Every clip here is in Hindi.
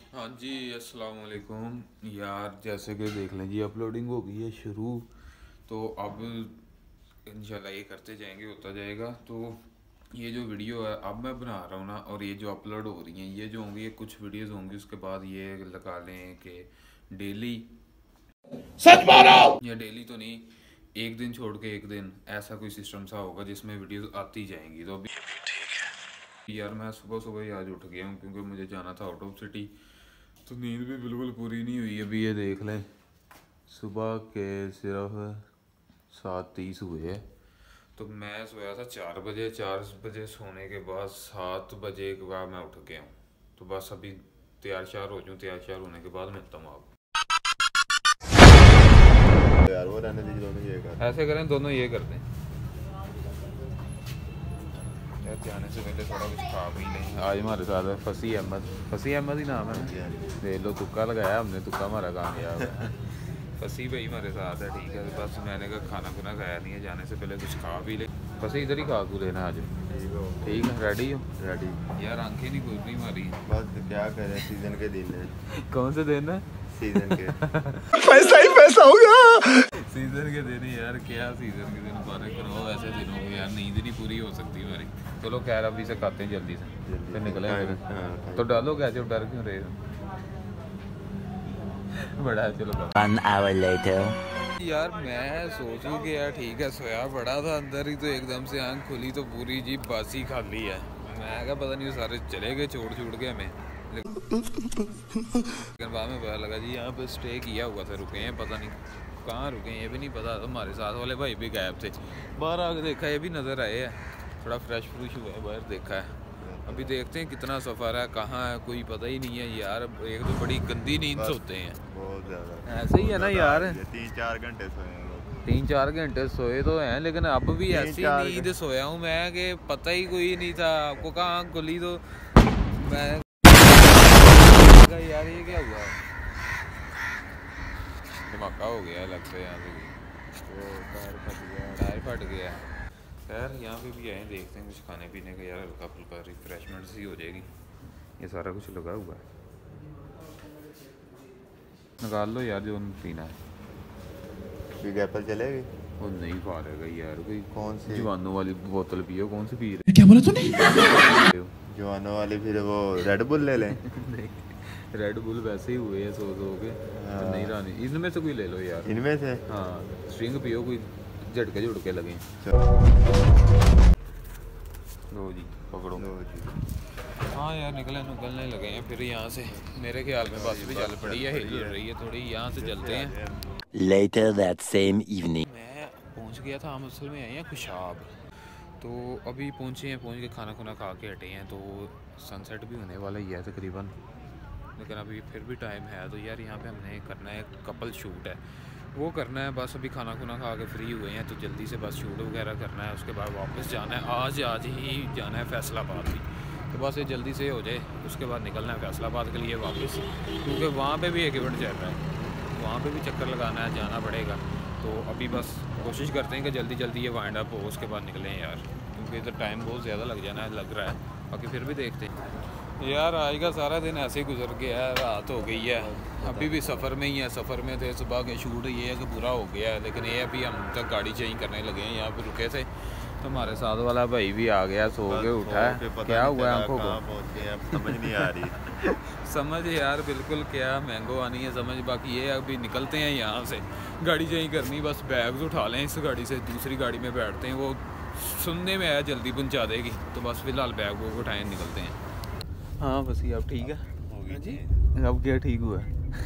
हाँ जी, अस्सलाम वालेकुम यार। जैसे कि देख लें जी, अपलोडिंग हो गई है शुरू। तो अब इंशाल्लाह ये करते जाएंगे, होता जाएगा। तो ये जो वीडियो है अब मैं बना रहा हूँ ना, और ये जो अपलोड हो रही हैं ये जो होंगी, ये कुछ वीडियोस होंगी, उसके बाद ये लगा लें कि डेली, सच मारो, या डेली तो नहीं, एक दिन छोड़ के एक दिन, ऐसा कोई सिस्टम सा होगा जिसमें वीडियोस आती जाएंगी। तो अभी यार मैं सुबह सुबह ही आज उठ गया हूँ क्योंकि मुझे जाना था आउट ऑफ सिटी। तो नींद भी बिल्कुल पूरी नहीं हुई। अभी ये देख लें, सुबह के सिर्फ 7:30 हुए हैं। तो मैं सोया था 4 बजे। 4 बजे सोने के बाद 7 बजे के बाद मैं उठ गया हूँ। तो बस अभी तैयार श्यार हो जाऊँ, तैयार श्यार होने के बाद मिलता हूँ आपको। यार वो रहने दीजिए, दोनों ये कर, ऐसे करें, दोनों ये करते हैं यार। जाने से पहले थोड़ा कुछ खा भी लें। आज हमारे साथ है फसी अहमद। फसी अहमद ही नाम है, देख लो, तुक्का लगाया हमने, तुक्का हमारा कामयाब है। फसी भाई हमारे साथ है, ठीक है। बस मैंने कहा खाना खुना खाया नहीं है, जाने से पहले कुछ खा भी ले। फसी इधर ही खा खू लेना आज, ठीक है? रेडी हो? रेडी यार आंखें नहीं खुल रही हमारी। बस क्या करें, सीजन के दिन है। कौन से दिन है? सीजन के पैसा ही पैसा होगा। सीजन के दिन यार, क्या सीजन के दिन बारे करो। ऐसे दिनों में यार नींद नहीं पूरी हो सकती हमारी। चलो खैर अभी से खाते हैं जल्दी से, फिर निकले। तो डालो कैसे, डर क्यों रहे हो? बड़ा है, चलो। 1 hour later. यार मैं सोचूं कि यार ठीक है, सोया पड़ा था अंदर ही, तो एकदम से आंख खुली तो पूरी जी बासी खाली है। मैं क्या पता नहीं, सारे चले गए छोड़ के हमें। लेकिन बाद में पता लगा जी यहाँ पे स्टे किया हुआ था, रुके हैं, पता नहीं कहाँ रुके हैं, ये भी नहीं पता। हमारे साथ वाले भाई भी गायब थे। बाहर आके देखा, ये भी नज़र आए हैं, थोड़ा फ्रेश फ्रूश हुआ है, बाहर देखा है। अभी देखते हैं कितना सफ़र है, कहाँ है, कोई पता ही नहीं है यार। एक तो बड़ी गंदी नींद सोते हैं, बहुत ज़्यादा ऐसे ही है ना यार। 3-4 घंटे सोए हैं लोग। 3-4 घंटे सोए तो हैं, लेकिन अब भी ऐसी नींद सोया हूँ मैं कि पता ही कोई नहीं था। आपको कहाँ खुली तो मैं यार ये क्या हुआ, धमाका हो गया लगता है। यहाँ से टायर फट गया। खैर यहाँ पे भी आए, देखते हैं कुछ खाने पीने का यार, हल्का फुल्का रिफ्रेशमेंट सी हो जाएगी। ये सारा कुछ लगा हुआ है, निकाल लो यार जो पीना है। बिग एप्पल चलेगी? वो नहीं खा रहेगा यार, कोई कौन सी जवानों वाली बोतल पियो। कौन सी पी रहे? क्या बोला तूने? जवानों वाली, फिर वो रेड बुल ले लें। नहीं, रेड बुल वैसे ही हुए हैं सो के। हाँ। नहीं रानी, इनमें से कोई ले लो यार। इनमें से हाँ, स्ट्रिंग पियो, कोई झटके लगे। लो जी, पकड़ो। हाँ यार निकलने लगे हैं फिर यहाँ से। मेरे ख्याल में बस भी चल पड़ी है, हिल रही है थोड़ी। यहाँ से चलते हैं। Later that same evening. मैं पहुँच गया था, हम असल में आए हैं खुशाब। तो अभी पहुँचे हैं, पहुँच के खाना खुना खा के हटे हैं। तो सनसेट भी होने वाला ही है तकरीबन, लेकिन अभी फिर भी टाइम है। तो यार यहाँ पे हमने करना है, कपल शूट है, वो करना है। बस अभी खाना खुना खा के फ्री हुए हैं, तो जल्दी से बस शूट वगैरह करना है। उसके बाद वापस जाना है, आज ही जाना है फैसलाबाद भी। तो बस ये जल्दी से हो जाए, उसके बाद निकलना है फैसलाबाद के लिए वापस, क्योंकि वहाँ पे भी एक इवेंट चल रहा है, वहाँ पे भी चक्कर लगाना है, जाना पड़ेगा। तो अभी बस कोशिश करते हैं कि जल्दी ये वाइंड अप हो, उसके बाद निकलें यार, क्योंकि इधर टाइम बहुत ज़्यादा लग रहा है। बाकी फिर भी देखते हैं यार। आज का सारा दिन ऐसे ही गुजर गया है, रात हो गई है, अभी भी सफ़र में ही है। सफ़र में थे, सुबह के शूट ये है कि पूरा हो गया है, लेकिन ये अभी हम तक गाड़ी चेंज करने लगे हैं। यहाँ पे रुके थे तो हमारे साथ वाला भाई भी आ गया, सो के उठा है। क्या हुआ आंखों को? समझ नहीं आ रही। समझ यार बिल्कुल, क्या मैंगो आनी है समझ। बाकी ये अभी निकलते हैं यहाँ से, गाड़ी चेंज करनी, बस बैग्स उठा लें इस गाड़ी से, दूसरी गाड़ी में बैठते हैं। वो सुनने में आया जल्दी पहुँचा देगी, तो बस फिलहाल बैग वो उठाएँ, निकलते हैं। हाँ बस ये अब ठीक है जी। अब क्या ठीक हुआ?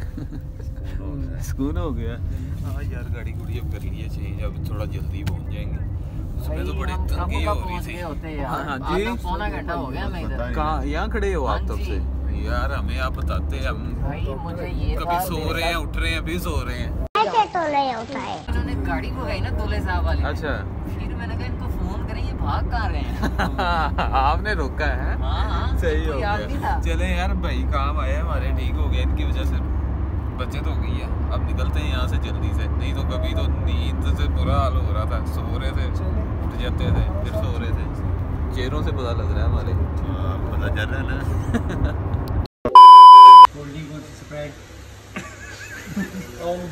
सुकून हो गया। हाँ यार गाड़ी गुड़ी अब कर लिए चेंज, अब थोड़ा जल्दी पहुँच जाएंगे। उसमें तो बड़ी तंगी हो रही थी। हाँ जी, पौना घंटा हो गया मैं इधर। कहाँ यहाँ खड़े हो आप तब से? यार हमें आप बताते हैं, हम भाई मुझे ये कभी सो रहे हैं, उठ रहे हैं, अभी सो रहे हैं। ऐसे तो नहीं होता है। उन्होंने गाड़ी भगाई ना दूल्हे साहब वाले। अच्छा, फिर मैंने कहा इनको फोन करें, ये भाग कहाँ रहे हैं? आपने रोका है? हाँ सही हो गया। चले यार भाई, काम आए हमारे, ठीक हो गया इनकी वजह से, बचत हो गई है। अब निकलते हैं यहाँ से जल्दी से, नहीं तो कभी तो नींद से बुरा हाल हो रहा था। सो रहे थे, उठ जाते थे, फिर सो रहे थे। चेहरों से पता लग रहा है हमारे, पता चल रहा है ना।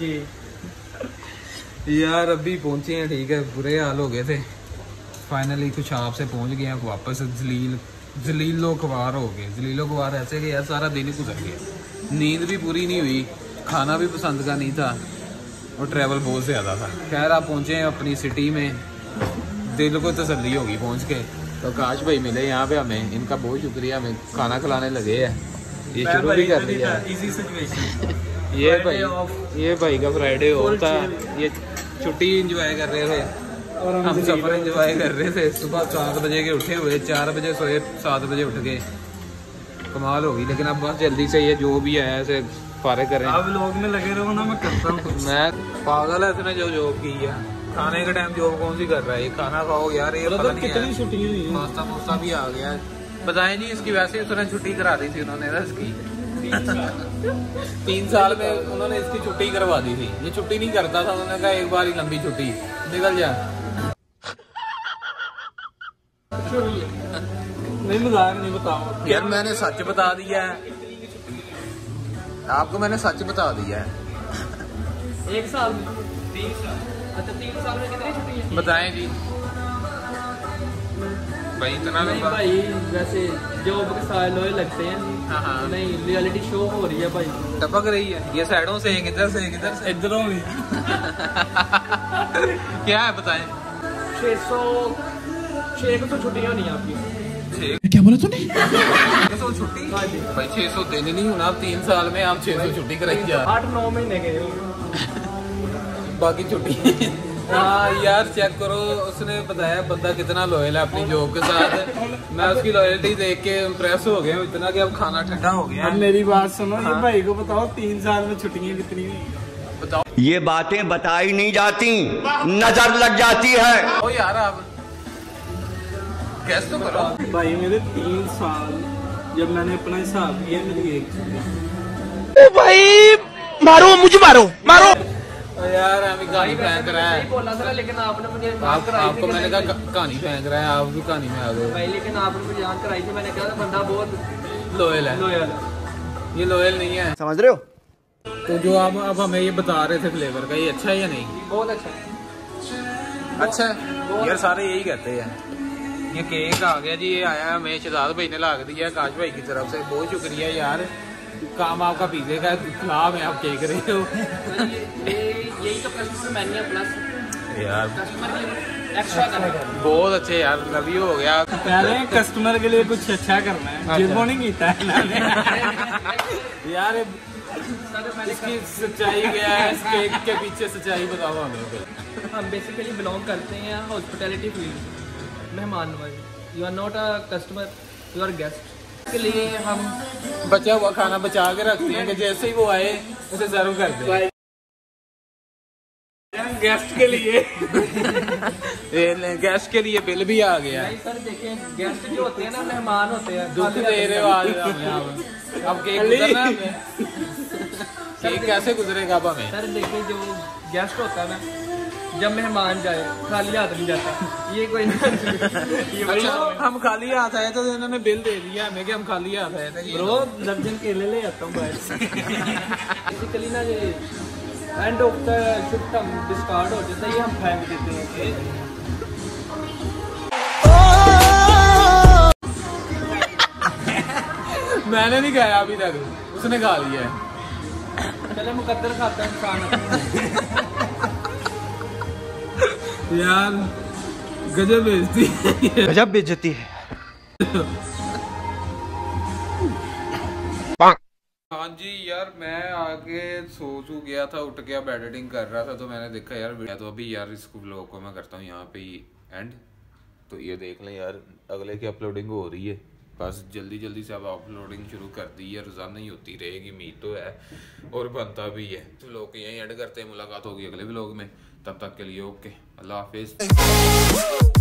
जी यार अभी पहुंचे हैं, ठीक है, बुरे हाल हो गए थे। फाइनली कुछ आप से पहुंच गए हैं वापस। जलीलो ख्वार हो गए। जलीलो ख्वार ऐसे कि यार सारा दिन ही गुजर गया, नींद भी पूरी नहीं हुई, खाना भी पसंद का नहीं था और ट्रैवल बहुत ज़्यादा था। खैर आप पहुंचे हैं अपनी सिटी में, दिल को तसल्ली होगी पहुंच के। तो काश भाई मिले यहाँ पे हमें, इनका बहुत शुक्रिया, हमें खाना खिलाने लगे हैं। ये शुरू भी कर दिया ये भाई का फ्राइडे होता, ये छुट्टी इंजॉय कर रहे थे और हम सफर इंजॉय कर रहे थे। सुबह 7 बजे के उठे हुए, 4 बजे सोए, 7 बजे उठ गए, कमाल होगी। लेकिन अब बस जल्दी से ये जो भी है ऐसे फारे करें। आप लोग में लगे रहो ना, मैं करता हूँ। मैं पागल है इसने जो जॉब की है। खाने के टाइम जॉब कौन सी कर रहा है, ये खाना खाओ यार। ये पता नहीं कितनी छुट्टी हुई है। नाश्ता भी आ गया। बताएं जी इसकी, वैसे ही उसने छुट्टी करा दी थी उन्होंने ना इसकी 3 साल में उन्होंने इसकी छुट्टी करवा दी थी। ये छुट्टी नहीं करता था, उन्होंने कहा एक बार ही लंबी छुट्टी, निकल जा। नहीं मजाक नहीं, बताओ यार मैंने सच बता दिया है आपको, मैंने सच बता दिया है। 1 साल में 3 साल। अच्छा 3 साल में कितनी छुट्टी है? बताएं जी भाई, इतना नहीं भाई, वैसे जॉब के साथ लोहे लगते हैं। हाँ। नहीं, रियलिटी शो हो रही है भाई, टपक रही है ये साइडों से, एक इधर से, एक इधर से, इधरों भी। क्या है बताएं। 600 छुट्टियां होनी है आपकी। क्या बोला तूने? 600 छुट्टी भाई, 600 दिन नहीं होना। अब 3 साल में आप 600 छुट्टी कराई जा। 8-9 महीने गए बाकी छुट्टी। हाँ यार चेक करो, उसने बताया बंदा कितना लॉयल है अपनी जॉब के साथ। मैं उसकी लॉयल्टी देख के इम्प्रेस हो गया इतना कि अब खाना ठंडा हो गया। अब मेरी बात सुनो, ये भाई को बताओ 3 साल में छुट्टियां कितनी हुई? बताओ। ये बातें बताई नहीं जाती, नजर लग जाती है। ओ यार आप कैसे तो करो भाई, मेरे 3 साल जब मैंने अपना हिसाब किया, मेरी 1 भाई मारो मुझे, मारो। यार हमें कहानी फेंक रहा है। बोला था, लेकिन आपने मुझे आपको मैंने कहा कहानी फेंक रहा है, आप भी कहानी में आ गए भाई। लेकिन आपने मुझे याद कराई थी, मैंने कहा था बंदा बहुत लॉयल है। लॉयल। ये लॉयल नहीं है, समझ रहे हो? तो जो आप अब हमें ये बता रहे थे फ्लेवर का, ये अच्छा है या नहीं? बहुत अच्छा। अच्छा है यार, सारे यही कहते हैं। ये केक आ गया जी, ये आया हमें शहजाद भाई ने ला के दिया काश भाई की तरफ से, बहुत शुक्रिया यार। काम आपका पिज़्ज़े का खिला में आप केक रहे हो। यही तो कस्टमर मैन्यू है प्लस यार कस्टमर के लिए एक्स्ट्रा करना। बहुत अच्छे यार, लव यू हो गया। पहले कस्टमर के लिए कुछ अच्छा करना है, जिनको नहीं कीता है यार इसकी सच्चाई क्या है, इस केक के पीछे सच्चाई बताओ हमें। हम बेसिकली बिलोंग करते हैं हॉस्पिटैलिटी फील्ड, मेहमान नवाजी। You are not a customer, you are guest. के लिए हम बचा हुआ खाना बचा के रखते हैं कि जैसे ही वो आए उसे सर्व कर दें। गेस्ट के लिए गेस्ट के लिए बिल भी आ गया। नहीं सर, देखिए गेस्ट जो होते हैं ना, मेहमान होते हैं। दुख दे रहे हो आज हमें। अब केक गुजरना है हमें, केक कैसे गुजरेगा अब हमें? सर देखिए, जो गेस्ट होता है ना, जब मेहमान जाए खाली हाथ नहीं जाता। ये कोई अच्छा हम खाली हाथ आए तो इन्होंने बिल दे दिया हमें कि हम खाली हाथ आए थे। ब्रो दर्जन केले ले आता हूँ बेसिकली ना, ये एंड ऑफ द शिफ्ट हम डिस्कार्ड हो जाता है, ये हम फेंक देते हैं। मैंने नहीं खाया अभी तक, उसने खा लिया है। चले मुकद्दर खाता है इंसान। यार गजब बेइज्जती है, गजब बेइज्जती है। हाँ जी यार, मैं आगे सो गया था, उठ गया, एडिटिंग कर रहा था, तो मैंने देखा यार तो अभी यार इसको व्लॉग को मैं करता हूँ यहाँ पे ही एंड। तो ये देख लें यार, अगले की अपलोडिंग हो रही है, बस जल्दी जल्दी से अब अपलोडिंग शुरू कर दी है। रोजाना ही होती रहेगी, उम्मीद तो है और बनता भी है। तो व्लॉग यहीं एंड करते हैं, मुलाकात होगी अगले व्लॉग में, तब तक के लिए ओके, अल्लाह हाफिज़।